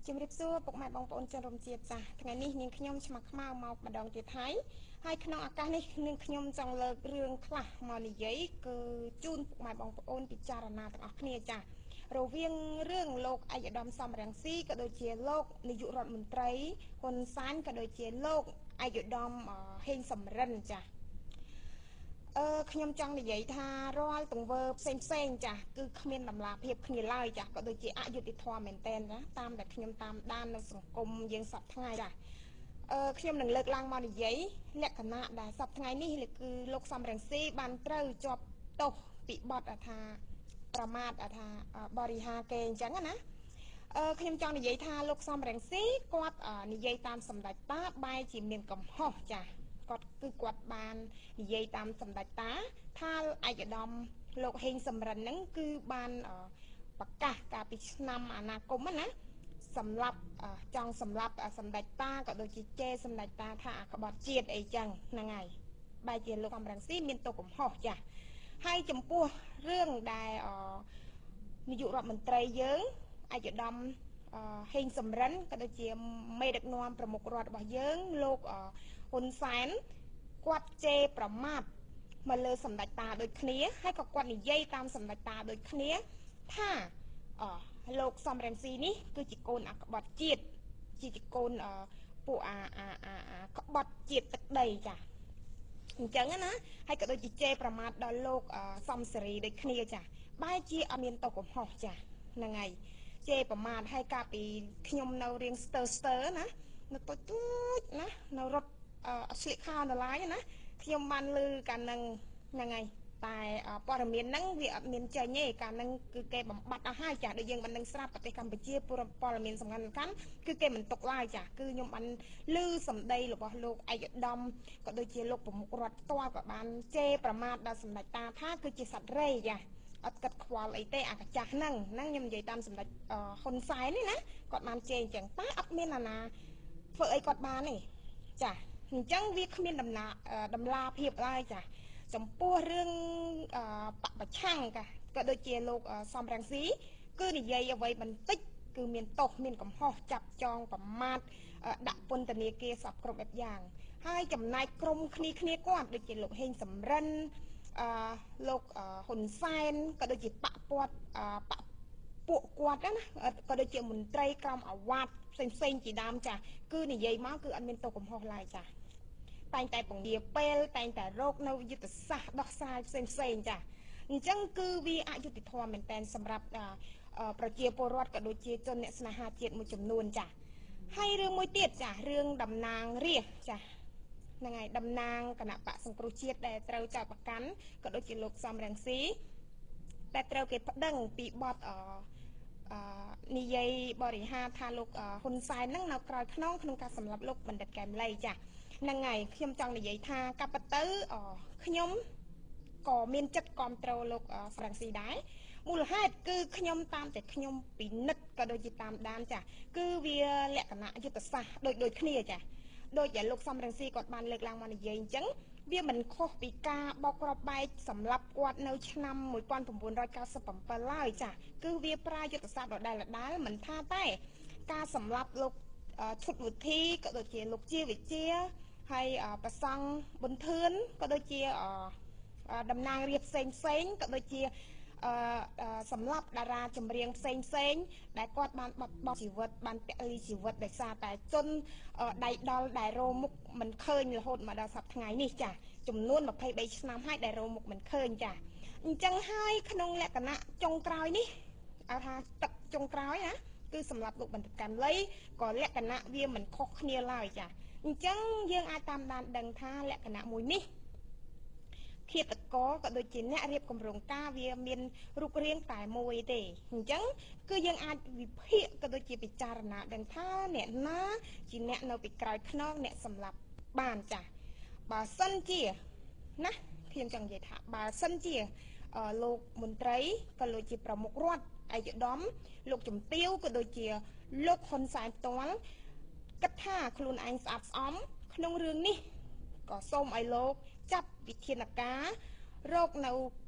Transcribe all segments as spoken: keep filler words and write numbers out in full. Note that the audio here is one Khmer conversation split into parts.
ជំរាបសួរពុកម៉ែបងប្អូនជនរួមជាតិចាស់ថ្ងៃនេះនាងខ្ញុំឆ្មាក់ខ្មៅមកម្ដងទៀតហើយហើយក្នុងឱកាសនេះនាងខ្ញុំចង់លើករឿងខ្លះមកនិយាយគឺជូនពុកម៉ែបងប្អូនពិចារណាទាំងអស់គ្នាចាស់រវាងរឿងលោកឯកឧត្តមសំរងស៊ីក៏ដូចជាលោកនាយករដ្ឋមន្ត្រីហ៊ុនសែនក៏ដូចជាលោកឯកឧត្តមហេងសំរិនចាស់អឺខ្ញុំចង់និយាយថារាល់ទង្វើផ្សេងផ្សេងចាស់គឺគ្មានតម្លាភាពគ្នាឡើយចាស់ក៏ដូចជាអយុត្តិធម៌មែនទែនណាតាមដែលខ្ញុំតាមដាននៅសង្គមយើងសប្តាហ៍ថ្ងៃចាស់អឺខ្ញុំនឹងលើកឡើងមកនិយាយលក្ខណៈដែលសប្តាហ៍ថ្ងៃនេះគឺលោកសំរងស៊ីបានត្រូវជាប់ទោសពីបទថាប្រមាថថាបរិហាគេអញ្ចឹងណាអឺខ្ញុំចង់និយាយថាលោកសំរងស៊ីគាត់និយាយតាមសម្ដេចតាបែរជាមានកំហុសចាស់គាត់គឺគាត់បាននិយាយតាមសម្ដេចតាថាឯកឧត្តមលោកហេងសំរិនហ្នឹងគឺបានប្រកាសកាលពីឆ្នាំអាណាគមណាសម្រាប់ចង់សម្រាប់សម្ដេចតាក៏ដូចជាជេរសម្ដេចតាថាក្បត់ជាតិអីចឹងហ្នឹងហើយបែរជាលោកសំរងស៊ីមានទោសកំហុសចាស់ហើយចំពោះរឿងដែលនាយករដ្ឋមន្ត្រីយើងឯកឧត្តមហេងសំរិនក៏ដូចជាមេដឹកនាំប្រមុខរដ្ឋរបស់យើងលោកហ៊ុនសែនគាត់ជេរប្រមាថមកលើសម្ដេចតាដូចគ្នាហើយក៏គាត់និយាយតាមសម្ដេចតាដូចគ្នាថាអលោកសំរងស៊ីនេះគឺជាកូនអាក្បត់ជាតិជាកូនពួកអាអាអាក្បត់ជាតិទឹកដីចាអញ្ចឹងណាហើយក៏ដូចជាជេរប្រមាថដល់លោកសំសេរីដូចគ្នាចាបែរជាអត់មានតកកំហុសចាហ្នឹងហើយជេរប្រមាថហើយកាលពីខ្ញុំនៅរៀងស្ទើស្ទើណានៅតូចតូចណានៅរត់អត់ស្លៀកខោនៅឡាយណាខ្ញុំបានឮកាលនឹងហ្នឹងហើយតែព័ត៌មានហ្នឹងវាអត់មានចេញទេកាលហ្នឹងគឺគេបំបត្តិអស់ហើយចាដូចយើងបាននឹងស្រាប់ប្រទេសកម្ពុជាព័ត៌មានសំខាន់សំខាន់គឺគេមិនទុកឡើយចាគឺខ្ញុំបានឮសម្ដីរបស់លោកឯកឧត្តមក៏ដូចជាលោកប្រមុខរដ្ឋផ្ទាល់ក៏បានជេរប្រមាថដល់សម្ដេចតាថាគឺជាសត្វរេចាអត់កាត់ខ្វល់អីទេអាកាចាស់ហ្នឹងហ្នឹងខ្ញុំនិយាយតាមសម្ដេចហ៊ុនសែននេះណាគាត់បានជេរអញ្ចឹងតែអត់មានអាណាធ្វើអីគាត់បានទេចាអញ្ចឹងវាគ្មានដំណាតម្លាភាពឡើយចាចំពោះរឿងបពប្រឆាំងក៏ដូចជាលោកសំរងស៊ីគឺនិយាយអ្វីបន្តិចគឺមានទោសមានកំហុសចាប់ចងប្រមាថដាក់ពន្ធនាគារសពគ្រប់បែបយ៉ាងហើយចំណែកក្រុមគ្នាគ្នាគាត់ដូចជាលោកហេងសំរិនអឺលោកហ៊ុនសែនក៏ដូចជាបពពាត់បពួកគាត់ណាក៏ដូចជាមន្ត្រីក្រមអាវ៉ាត់ផ្សេងផ្សេងជាដើមចាស់គឺនិយាយមកគឺអត់មានទោសកំហុសឡើយចាស់តែងតែពង្រាពេលតែងតែរកនៅយុទ្ធសាស្ត្រដោះស្រាយផ្សេងផ្សេងចាអញ្ចឹងគឺវាអយុត្តិធម៌មែនតែនសម្រាប់ប្រជាពលរដ្ឋក៏ដូចជាជនអ្នកស្នេហាជាតិមួយចំនួនចាហើយរឿងមួយទៀតចារឿងតំណាងរាស្ត្រចាហ្នឹងហើយតំណាងគណៈបកសង្គ្រោះជាតិដែលត្រូវចោទប្រកាន់ក៏ដូចជាលោកសំរងស៊ីតែត្រូវគេប្តឹងពីបទអអនិយាយបរិហាថាលោកហ៊ុនសែនហ្នឹងនៅក្រោយខ្នងក្នុងការសម្លាប់លោកបណ្ឌិតកែមលីចាហ្នឹងហើយខ្ញុំចង់និយាយថាកាប់ទៅខ្ញុំក៏មានចិត្តគ្រប់គ្រងលោកសំរងស៊ីដែរមូលហេតុគឺខ្ញុំតាមតែខ្ញុំពិនិត្យក៏ដូចជាតាមដានចាគឺវាលក្ខណៈយុទ្ធសាស្ត្រដូចដូចគ្នាចាដូចដែលលោកសំរងស៊ីគាត់បានលើកឡើងមកនិយាយអញ្ចឹងវាមិនខុសពីការបោកគ្រាប់បែកសម្រាប់គាត់នៅឆ្នាំmột nghìn chín trăm chín mươi bảyឡើយចាគឺវាប្រើយុទ្ធសាស្ត្រដដែលដដែលមិនថាតែការសម្លាប់លោកឈុតវិធីក៏ដូចជាលោកជាវិជាហើយប្រសង់ប៊ុនធឿនក៏ដូចជាតំណាងរាស្ត្រផ្សេងផ្សេងក៏ដូចជាសម្រាប់តារាចម្រៀងផ្សេងផ្សេងដែលគាត់បានបាត់បង់ជីវិតបានពលីជីវិតដោយសារតែជនដៃដល់ដែលរោមុខមិនឃើញរហូតមកដល់សប្តាហ៍ថ្ងៃនេះចាចំនួនยี่สิบสามឆ្នាំហើយដែលរោមុខមិនឃើញចាអញ្ចឹងហើយក្នុងលក្ខណៈចុងក្រោយនេះហៅថាទឹកចុងក្រោយណាគឺសម្រាប់លោកបណ្ឌិតកែមលីក៏លក្ខណៈវាមិនខុសគ្នាឡើយចាអញ្ចឹងយើងអាចតាមដានដឹងថាលក្ខណៈមួយនេះឃាតករក៏ដូចជាអ្នករៀបគម្រោងការវាមានរូបរាងតែមួយទេអញ្ចឹងគឺយើងអាចវិភាគក៏ដូចជាពិចារណាដឹងថាអ្នកណាជាអ្នកនៅពីក្រោយខ្នងអ្នកសម្លាប់បានចាបើសិនជាណាខ្ញុំចង់និយាយថាបើសិនជាលោកមន្ត្រីក៏ដូចជាប្រមុខរដ្ឋឯកឧត្តមលោកជំទាវក៏ដូចជាលោកហ៊ុនសែនផ្ទាល់គិតថាខ្លួនឯងស្អាតស្អំក្នុងរឿងនេះក៏សូមឲ្យលោកចាត់វិធានការរកនៅ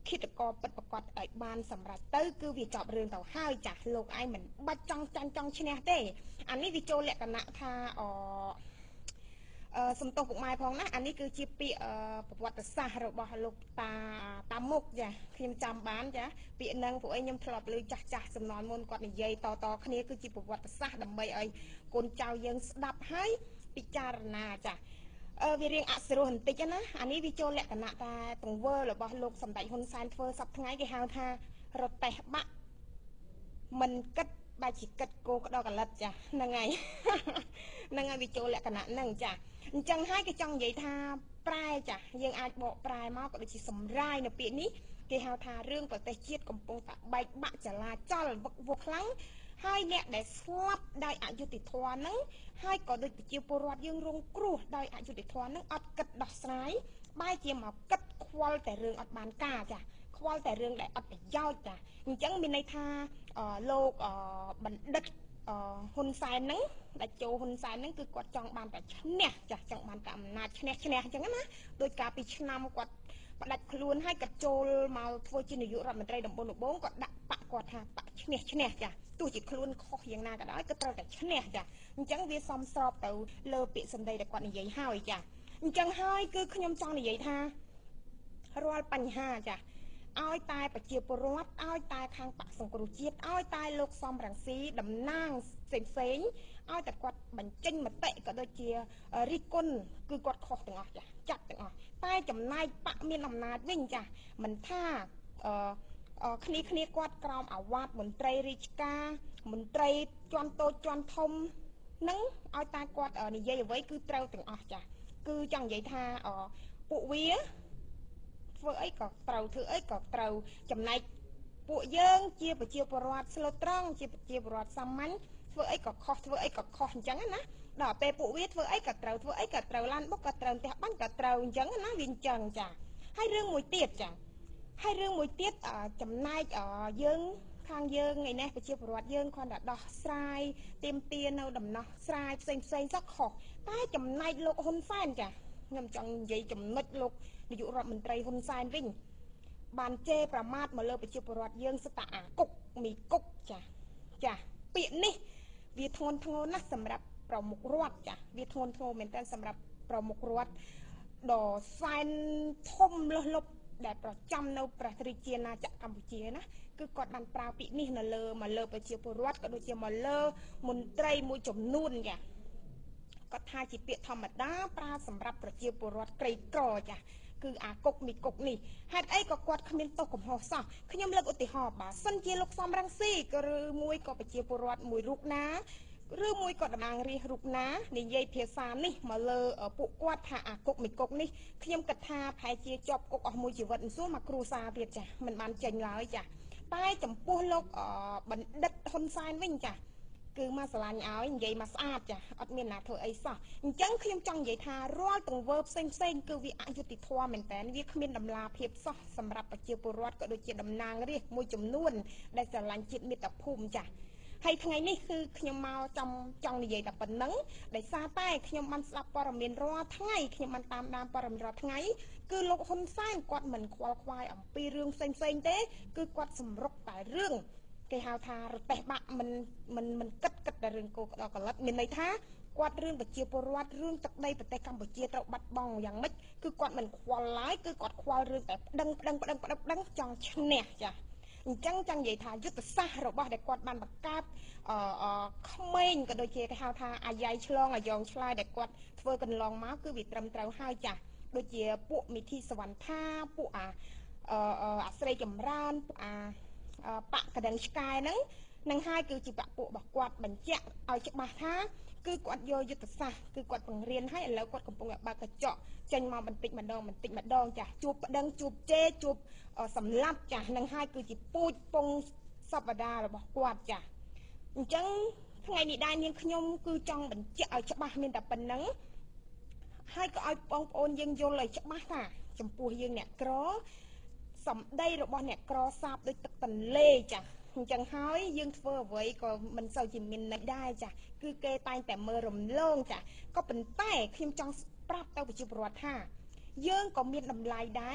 ឃាតករពិតប្រកបឲ្យបានសម្រាប់ទៅគឺវាចប់រឿងទៅហើយចាស់លោកឯងមិនបាច់ចង់ចាញ់ចង់ឈ្នះទេអានេះវាចូលលក្ខណៈថាអអឺសំទោសពុកម៉ែផងណាអានេះគឺជាពាក្យប្រវត្តិសាស្ត្ររបស់លោកតាតាមុកចាខ្ញុំចាំបានចាពាក្យហ្នឹងពួកឯងខ្ញុំធ្លាប់លើចាស់ចាស់សំណល់មុនគាត់និយាយតតគ្នាគឺជាប្រវត្តិសាស្ត្រដើម្បីឲ្យកូនចៅយើងស្ដាប់ហើយពិចារណាចាអឺវារៀងអសរោះបន្តិចណាអានេះវាចូលលក្ខណៈតែទង្វើរបស់លោកសម្ដេចហ៊ុនសែនធ្វើសប្តាហ៍ថ្ងៃគេហៅថារទេះបាក់មិនគិតបែរជាគិតគោក្តោកលិតចាហ្នឹងហើយហ្នឹងហើយវាចូលលក្ខណៈហ្នឹងចាអញ្ចឹងហើយគេចង់និយាយថាប្រែចាយើងអាចបកប្រែមកក៏ដូចជាសម្រាយនៅពាក្យនេះគេហៅថារឿងប្រទេសជាតិកំពុងតែបែកបាក់ចលាចលវឹកវរខ្លាំងហើយអ្នកដែលស្លាប់ដោយអយុត្តិធម៌ហ្នឹងហើយក៏ដូចប្រជាពលរដ្ឋយើងរងគ្រោះដោយអយុត្តិធម៌ហ្នឹងអត់គិតដោះស្រាយបែរជាមកគិតខ្វល់តែរឿងអត់បានការចាខ្វល់តែរឿងដែលអត់ប្រយោជន៍ចាអញ្ចឹងមានន័យថាលោកបណ្ឌិតហ៊ុនសែនហ្នឹងដែលចូលហ៊ុនសែនហ្នឹងគឺគាត់ចង់បានតែឈ្នះចាស់ចង់បានតែអំណាចឈ្នះឈ្នះអញ្ចឹងណាដោយការពីឆ្នាំគាត់ផ្ដាច់ខ្លួនហើយគាត់ចូលមកធ្វើជានាយករដ្ឋមន្ត្រីដំបូងដំបូងគាត់ដាក់បាក់គាត់ថាបាក់ឈ្នះឈ្នះចាទោះជាខ្លួនខុសយ៉ាងណាក៏ដោយក៏ត្រូវតែឈ្នះចាអញ្ចឹងវាសមស្របទៅលើពាក្យសម្ដីដែលគាត់និយាយហើយចាអញ្ចឹងហើយគឺខ្ញុំចង់និយាយថារាល់បញ្ហាចាឲ្យតែប្រជាពលរដ្ឋឲ្យតែខាងបកសង្គ្រោះជាតិឲ្យតែលោកសំរងស៊ីតំណាងផ្សេងផ្សេងឲ្យតែគាត់បញ្ចេញមតិក៏ដូចជារិះគន់គឺគាត់ខុសទាំងអស់ចាចាត់ទាំងអស់តែចំណែកបកមានអំណាចវិញចាមិនថាអឺគ្នាគ្នាគាត់ក្រោមអាវ៉ាត់មន្ត្រីរាជការមន្ត្រីជាន់តូចជាន់ធំនឹងឲ្យតែគាត់និយាយអ្វីគឺត្រូវទាំងអស់ចាគឺចង់និយាយថាពួកវាធ្វើអីក៏ត្រូវធ្វើអីក៏ត្រូវចំណែកពួកយើងជាប្រជាពលរដ្ឋស្លូតត្រង់ជាប្រជាពលរដ្ឋសាមញ្ញធ្វើអីក៏ខុសធ្វើអីក៏ខុសអញ្ចឹងណាដល់ពេលពួកវាធ្វើអីក៏ត្រូវធ្វើអីក៏ត្រូវឡានបុកក៏ត្រូវផ្ទះបាញ់ក៏ត្រូវអញ្ចឹងណាវាអញ្ចឹងចាហើយរឿងមួយទៀតចាហើយរឿងមួយទៀតចំណែកយើងខាងយើងថ្ងៃនេះប្រជាពលរដ្ឋយើងគ្រាន់តែដោះស្រាយទៀមទានៅដំណោះស្រាយផ្សេងផ្សេងសោះខុសតែចំណែកលោកហ៊ុនសែនចាខ្ញុំចង់និយាយចំណុចលោកនាយករដ្ឋមន្ត្រីហ៊ុនសែនវិញបានជេរប្រមាថមកលើប្រជាពលរដ្ឋយើងស្តាអាគុកមីគុកចាចាពាក្យនេះវាធ្ងន់ធ្ងរណាស់សម្រាប់ប្រមុខរដ្ឋចាវាធ្ងន់ធ្ងរមែនតើសម្រាប់ប្រមុខរដ្ឋដ៏សែនធំលុះលុបដែលប្រចាំនៅប្រទេសរាជាណាចក្រកម្ពុជាណាគឺគាត់បានប្រើពាក្យនេះនៅលើមកលើប្រជាពលរដ្ឋក៏ដូចជាមកលើមន្ត្រីមួយចំនួនចាគាត់ថាជាពាក្យធម្មតាប្រើសម្រាប់ប្រជាពលរដ្ឋក្រីក្រចាគឺអាគុកមីគុកនេះហេតុអីក៏គាត់គ្មានទោសកំហុសសោះខ្ញុំលើកឧទាហរណ៍បើសិនជាលោកសំរងស៊ីក៏ឬមួយក៏ប្រជាពលរដ្ឋមួយរូបណាឬមួយក៏តំណាងរាស្ត្ររូបណានិយាយភាសានេះមកលើពួកគាត់ថាអាគុកមីគុកនេះខ្ញុំគិតថាប្រហែលជាជាប់គុកអស់មួយជីវិតមិនសួរមកគ្រួសារទៀតចាមិនបានចេញឡើយចាតែចំពោះលោកបណ្ឌិតហ៊ុនសែនវិញចាគឺមកស្រឡាញ់ឲ្យនិយាយមកស្អាតចាអត់មានណាធ្វើអីសោះអញ្ចឹងខ្ញុំចង់និយាយថារាល់ទង្វើផ្សេងផ្សេងគឺវាអយុត្តិធម៌មែនតើវាគ្មានដំណាភាពសោះសម្រាប់ប្រជាពលរដ្ឋក៏ដូចជាតំណាងរាស្ត្រមួយចំនួនដែលស្រឡាញ់ជាតិមាតុភូមិចាហើយថ្ងៃនេះគឺខ្ញុំមកចង់ចង់និយាយតែប៉ុណ្្នឹងដោយសារតែខ្ញុំបានស្ដាប់ព័ត៌មានរាល់ថ្ងៃខ្ញុំបានតាមដានព័ត៌មានរាល់ថ្ងៃគឺលោកហ៊ុនសែនគាត់មិនខ្វល់ខ្វាយអំពីរឿងផ្សេងផ្សេងទេគឺគាត់សម្រុកតែរឿងគេហៅថារទេះបាក់មិនមិនមិនគិតគិតតែរឿងគោក្តោកលិតមានន័យថាគាត់រឿងប្រជាពលរដ្ឋរឿងទឹកដីប្រទេសកម្ពុជាត្រូវបាត់បង់យ៉ាងម៉េចគឺគាត់មិនខ្វល់ឡើយគឺគាត់ខ្វល់រឿងតែប្តឹងប្តឹងប្តឹងប្តឹងប្តឹងចង់ឈ្នះចាអញ្ចឹងចង់និយាយថាយុទ្ធសាស្ត្ររបស់ដែលគាត់បានបង្កើតអឺក្មេងក៏ដូចជាគេហៅថាអាយ៉ៃឆ្លងអាយ៉ងឆ្លើយដែលគាត់ធ្វើកន្លងមកគឺវាត្រឹមត្រូវហើយចាដូចជាពួកមិទ្ធីសវណ្ណថាពួកអាអឺអាស្រីចម្រើនពួកអាបកកណ្ដឹងឆ្កែហ្នឹងនឹងហើយគឺជាបកពួករបស់គាត់បញ្ជាក់ឲ្យច្បាស់ថាគឺគាត់យកយុទ្ធសាស្ត្រគឺគាត់បង្រៀនឲ្យឥឡូវគាត់កំពុងតែបើកកញ្ចក់ចេញមកបន្តិចម្ដងបន្តិចម្ដងចាជួបប្តឹងជួបជេរជួបសម្លាប់ចានឹងហើយគឺជាពូជពងសពដារបស់គាត់ចាអញ្ចឹងថ្ងៃនេះដែរនាងខ្ញុំគឺចង់បញ្ជាក់ឲ្យច្បាស់មានតែប៉ុណ្្នឹងហើយក៏ឲ្យបងប្អូនយើងយល់ឲ្យច្បាស់ថាចំពោះយើងអ្នកក្រសម្ដីរបស់អ្នកក្រសាបដូចទឹកទន្លេចាអញ្ចឹងហើយយើងធ្វើអ្វីក៏មិនសូវជាមានន័យដែរចាគឺគេតែងតែមើលរំលងចាក៏ប៉ុន្តែខ្ញុំចង់ប្រាប់ទៅប្រជាពលរដ្ឋថាយើងក៏មានតម្លៃដែរ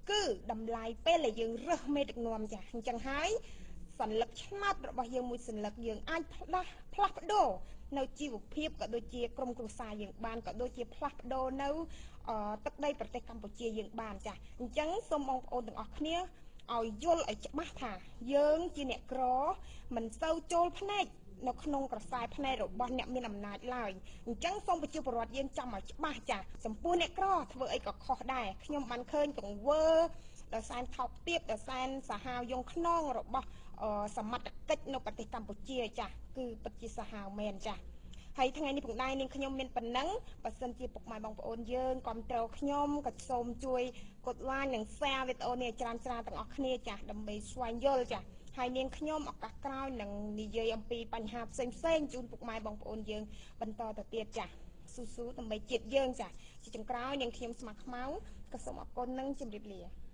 គឺតម្លៃពេលដែលយើងរើសមេដឹកនាំចាអញ្ចឹងហើយសัญลักษณ์ឆ្នោតរបស់យើងមួយសัญลักษณ์យើងអាចផ្លាស់ផ្លាស់ប្ដូរនៅជីវភាពក៏ដូចជាក្រុមគ្រួសារយើងបានក៏ដូចជាផ្លាស់ប្ដូរនៅទឹកដីប្រទេសកម្ពុជាយើងបានចាអញ្ចឹងសូមបងប្អូនទាំងអស់គ្នាឲ្យយល់ឲ្យច្បាស់ថាយើងជាអ្នកក្រមិនសូវចូលភ្នែកនៅក្នុងក្រសែភ្នែករបស់អ្នកមានអំណាចឡើយអញ្ចឹងសូមប្រជាពលរដ្ឋយើងចាំឲ្យច្បាស់ចាចំពោះអ្នកក្រធ្វើអីក៏ខុសដែរខ្ញុំបានឃើញកង្វើដោយសែនថោកទាបដោយសែនសាហាវយងខ្នងរបស់សមត្ថកិច្ចនៅប្រទេសកម្ពុជាចាគឺពិតជាសាហាវមែនចាហើយថ្ងៃនេះផងដែរនាងខ្ញុំមានប៉ុណ្ណឹងបើសិនជាពុកម៉ែបងប្អូនយើងគ្រប់គ្រងខ្ញុំក៏សូមជួយកด like និង share វីដេអូនេះច្រើនច្រើនទាំងអស់គ្នាចាដើម្បីស្វែងយល់ចាហើយនាងខ្ញុំឱកាសក្រោយនឹងនិយាយអំពីបញ្ហាផ្សេងផ្សេងជូនពុកម៉ែបងប្អូនយើងបន្តទៅទៀតចាស៊ូស៊ូដើម្បីជាតិយើងចាជាចុងក្រោយនាងខ្ញុំស្មាក់ខ្មៅក៏សូមអរគុណនិងជម្រាបលា